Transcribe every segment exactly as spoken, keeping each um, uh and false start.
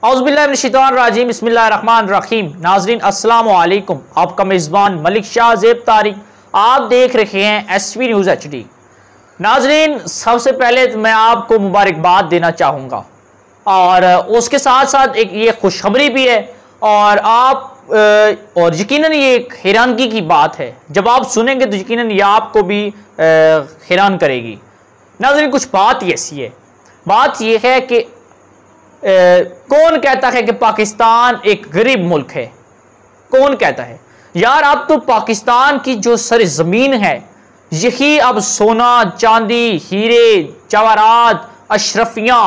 औज़ुबिल्लाहिमिनश्शैतानिर्रजीम बिस्मिल्लाहिर्रहमानिर्रहीम। नाज़रीन अस्सलामु अलैकुम। आपका मेज़बान मलिक शाह ज़ेब तारिक, आप देख रहे हैं S V news H D. नाज़रीन सबसे पहले तो मैं आपको मुबारकबाद देना चाहूँगा और उसके साथ साथ एक ये खुशखबरी भी है और आप और यकीनन ये एक हैरानगी की बात है। जब आप सुनेंगे तो यकीनन ये आपको भी हैरान करेगी। नाज़रीन कुछ बात ही ऐसी है, बात ये है कि Uh, कौन कहता है कि पाकिस्तान एक गरीब मुल्क है? कौन कहता है यार? अब तो पाकिस्तान की जो सरजमीन है यही अब सोना चांदी हीरे जवाहरात अशरफियाँ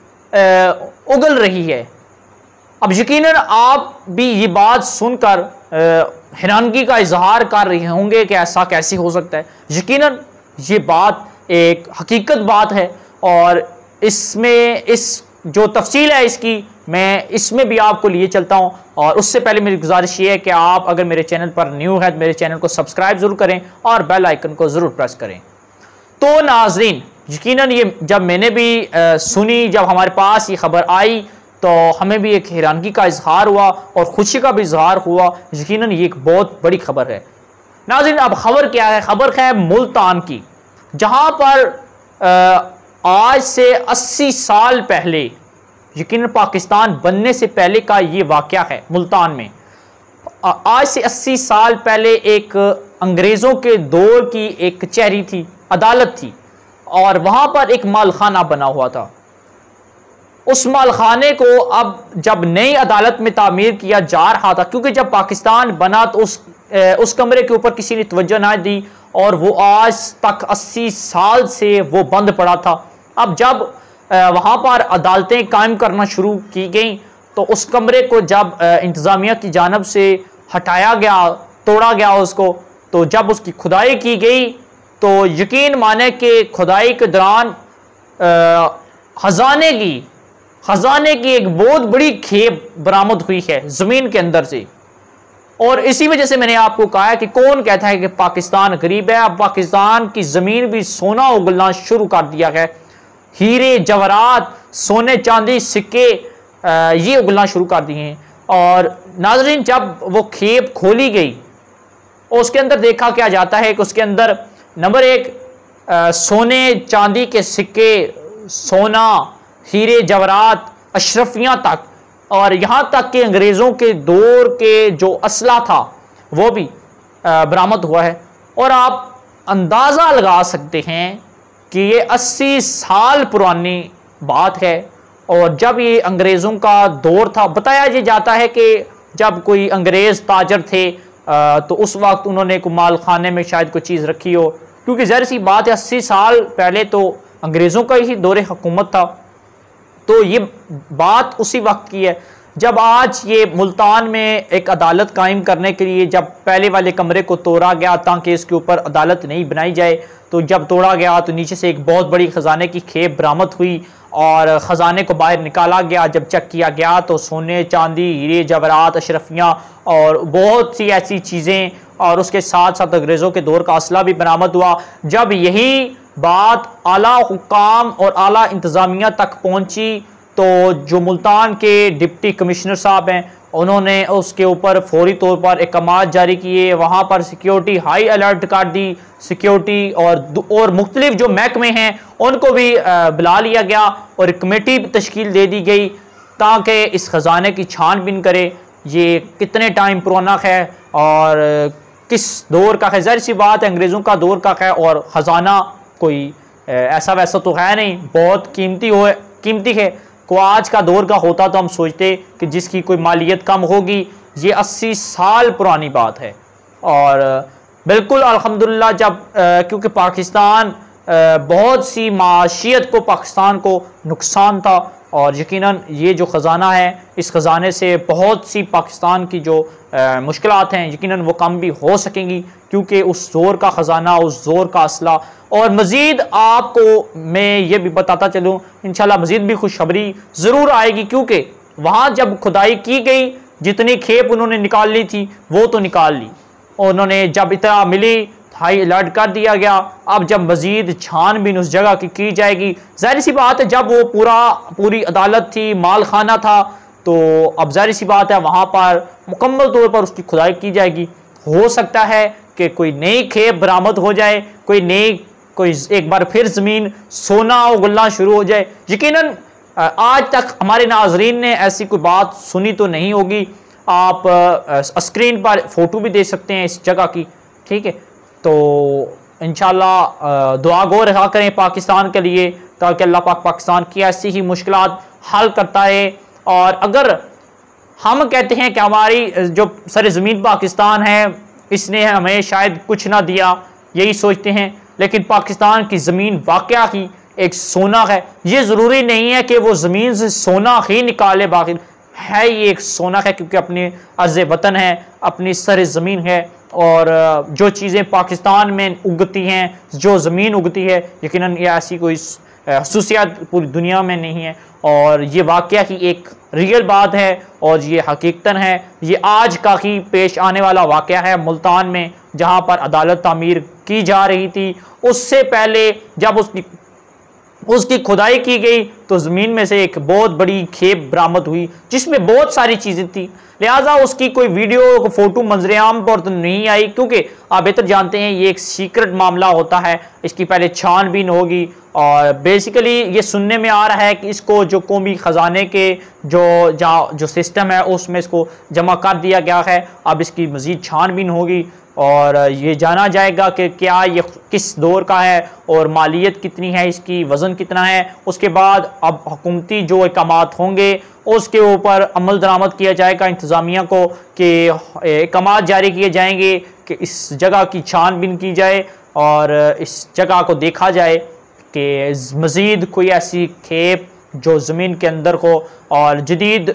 उगल रही है। अब यकीनन आप भी ये बात सुनकर हैरानगी का इजहार कर रहे होंगे कि ऐसा कैसे हो सकता है। यकीनन ये बात एक हकीकत बात है और इसमें इस जो तफसील है इसकी मैं इसमें भी आपको लिए चलता हूं। और उससे पहले मेरी गुजारिश ये है कि आप अगर मेरे चैनल पर न्यू है तो मेरे चैनल को सब्सक्राइब ज़रूर करें और बेल आइकन को ज़रूर प्रेस करें। तो नाज़रीन यकीनन ये जब मैंने भी आ, सुनी, जब हमारे पास ये खबर आई तो हमें भी एक हैरानगी का इजहार हुआ और खुशी का भी इजहार हुआ। यकीनन ये एक बहुत बड़ी खबर है। नाज़रीन अब खबर क्या है? खबर है मुल्तान की, जहाँ पर आ, आज से अस्सी साल पहले, यकीन पाकिस्तान बनने से पहले का ये वाक़या है। मुल्तान में आज से अस्सी साल पहले एक अंग्रेज़ों के दौर की एक कचहरी थी, अदालत थी और वहाँ पर एक मालखाना बना हुआ था। उस मालखाने को अब जब नई अदालत में तामीर किया जा रहा था, क्योंकि जब पाकिस्तान बना तो उस उस कमरे के ऊपर किसी ने तवज्जो ना दी और वो आज तक अस्सी साल से वो बंद पड़ा था। अब जब वहाँ पर अदालतें कायम करना शुरू की गई तो उस कमरे को जब इंतज़ामिया की जानिब से हटाया गया, तोड़ा गया उसको, तो जब उसकी खुदाई की गई तो यकीन माने कि खुदाई के दौरान खजाने की खजाने की एक बहुत बड़ी खेप बरामद हुई है ज़मीन के अंदर से। और इसी वजह से मैंने आपको कहा है कि कौन कहता है कि पाकिस्तान गरीब है। अब पाकिस्तान की ज़मीन भी सोना उगलना शुरू कर दिया है। हीरे जवाहरात सोने चांदी सिक्के ये उगलना शुरू कर दिए हैं। और नाज़रीन जब वो खेप खोली गई और उसके अंदर देखा क्या जाता है कि उसके अंदर नंबर एक आ, सोने चांदी के सिक्के, सोना हीरे जवाहरात अशरफियाँ तक, और यहाँ तक कि अंग्रेज़ों के दौर के जो असला था वो भी बरामद हुआ है। और आप अंदाज़ा लगा सकते हैं कि ये अस्सी साल पुरानी बात है। और जब ये अंग्रेज़ों का दौर था, बताया ये जाता है कि जब कोई अंग्रेज़ ताजर थे तो उस वक्त उन्होंने को माल खाने में शायद कोई चीज़ रखी हो, क्योंकि ज़ाहिर सी बात है अस्सी साल पहले तो अंग्रेज़ों का ही दौर हुकूमत था। तो ये बात उसी वक्त की है जब आज ये मुल्तान में एक अदालत कायम करने के लिए जब पहले वाले कमरे को तोड़ा गया ताकि इसके ऊपर अदालत नहीं बनाई जाए, तो जब तोड़ा गया तो नीचे से एक बहुत बड़ी ख़जाने की खेप बरामद हुई और ख़जाने को बाहर निकाला गया। जब चेक किया गया तो सोने चांदी हीरे जवाहरात अशरफियाँ और बहुत सी ऐसी चीज़ें, और उसके साथ साथ अंग्रेज़ों के दौर का असला भी बरामद हुआ। जब यही बात आला हुक्काम और आला इंतज़ामिया तक पहुँची तो जो मुल्तान के डिप्टी कमिश्नर साहब हैं उन्होंने उसके ऊपर फौरी तौर पर अहकाम जारी किए। वहाँ पर सिक्योरिटी हाई अलर्ट कर दी, सिक्योरिटी और और मुख्तलिफ जो महकमे हैं उनको भी बुला लिया गया और एक कमेटी तश्कील दे दी गई ताकि इस ख़जाने की छानबीन करे, ये कितने टाइम पुराना है और किस दौर का है। ज़ाहिर सी बात है अंग्रेज़ों का दौर का है और ख़जाना कोई ऐसा वैसा तो है नहीं, बहुत कीमती हो कीमती है। को आज का दौर का होता तो हम सोचते कि जिसकी कोई मालियत कम होगी। ये अस्सी साल पुरानी बात है और बिल्कुल अल्हम्दुलिल्लाह जब आ, क्योंकि पाकिस्तान आ, बहुत सी माशियत को पाकिस्तान को नुकसान था और यकीनन ये जो ख़जाना है इस ख़जाने से बहुत सी पाकिस्तान की जो मुश्किलात हैं यकीनन वो कम भी हो सकेंगी, क्योंकि उस ज़ोर का ख़जाना, उस ज़ोर का असला। और मज़ीद आपको मैं ये भी बताता चलूँ इंशाल्लाह मज़ीद भी खुशखबरी ज़रूर आएगी, क्योंकि वहाँ जब खुदाई की गई जितनी खेप उन्होंने निकाल ली थी वो तो निकाल ली, और उन्होंने जब इतना मिली हाई अलर्ट कर दिया गया। अब जब मजीद छानबीन उस जगह की की जाएगी, जाहिर सी बात है जब वो पूरा पूरी अदालत थी, माल खाना था, तो अब ज़ाहिर सी बात है वहाँ पर मुकम्मल तौर पर उसकी खुदाई की जाएगी। हो सकता है कि कोई नई खेप बरामद हो जाए, कोई नई कोई एक बार फिर ज़मीन सोना उगलना शुरू हो जाए। यकीनन आज तक हमारे नाजरीन ने ऐसी कोई बात सुनी तो नहीं होगी। आप स्क्रीन पर फ़ोटो भी दे सकते हैं इस जगह की, ठीक है। तो इंशाल्लाह दुआ गो रखा करें पाकिस्तान के लिए, ताकि अल्लाह पाक पाकिस्तान की ऐसी ही मुश्किलात हल करता है। और अगर हम कहते हैं कि हमारी जो सर ज़मीन पाकिस्तान है इसने हमें शायद कुछ ना दिया, यही सोचते हैं, लेकिन पाकिस्तान की ज़मीन वाकया ही एक सोना है। ये ज़रूरी नहीं है कि वो ज़मीन से सोना ही निकाले, बाकी है ये एक सोना है, क्योंकि अपनी अर्ज़ वतन है, अपनी सर ज़मीन है। और जो चीज़ें पाकिस्तान में उगती हैं, जो ज़मीन उगती है, यकीनन ये ऐसी कोई खसूसियात पूरी दुनिया में नहीं है। और ये वाकया ही एक रियल बात है और ये हकीकतन है। ये आज का ही पेश आने वाला वाकया है मुल्तान में, जहाँ पर अदालत तामीर की जा रही थी। उससे पहले जब उसकी उसकी खुदाई की गई तो ज़मीन में से एक बहुत बड़ी खेप बरामद हुई जिसमें बहुत सारी चीज़ें थी। लिहाजा उसकी कोई वीडियो फ़ोटो मंजरेआम पर तो नहीं आई, क्योंकि आप बेहतर जानते हैं ये एक सीक्रेट मामला होता है, इसकी पहले छानबीन होगी। और बेसिकली ये सुनने में आ रहा है कि इसको जो कौमी ख़जाने के जो जहाँ जो सिस्टम है उसमें इसको जमा कर दिया गया है। अब इसकी मज़ीद छानबीन होगी और ये जाना जाएगा कि क्या ये किस दौर का है और मालियत कितनी है, इसकी वज़न कितना है। उसके बाद अब हुकूमती जो इक़ामात होंगे उसके ऊपर अमल दरामद किया जाएगा इंतज़ामिया को, कि इक़ामात जारी किए जाएंगे कि इस जगह की छानबीन की जाए और इस जगह को देखा जाए कि मज़ीद कोई ऐसी खेप जो ज़मीन के अंदर हो। और जदीद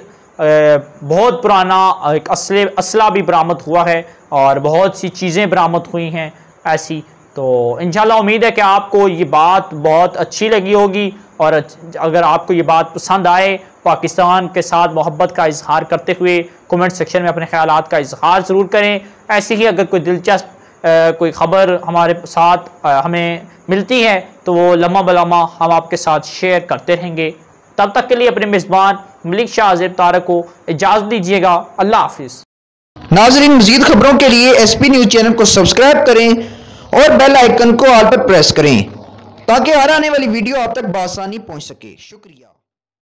बहुत पुराना एक असले असला भी बरामद हुआ है और बहुत सी चीज़ें बरामद हुई हैं ऐसी। तो इंशाल्लाह उम्मीद है कि आपको ये बात बहुत अच्छी लगी होगी। और अगर आपको ये बात पसंद आए, पाकिस्तान के साथ मोहब्बत का इजहार करते हुए कमेंट सेक्शन में अपने ख्यालात का इजहार ज़रूर करें। ऐसे ही अगर कोई दिलचस्प कोई ख़बर हमारे साथ आ, हमें मिलती है तो वो लम्हा बलम्हा हम आपके साथ शेयर करते रहेंगे। तब तक के लिए अपने मेज़बान मलिक शाह आज़िब तारक को इजाज़त दीजिएगा। अल्लाह हाफिज़। नाज़रीन, मज़ीद खबरों के लिए एस पी न्यूज़ चैनल को सब्सक्राइब करें और बेल आइकन को ऑल पर प्रेस करें ताकि हर आने वाली वीडियो आप तक बआसानी पहुंच सके। शुक्रिया।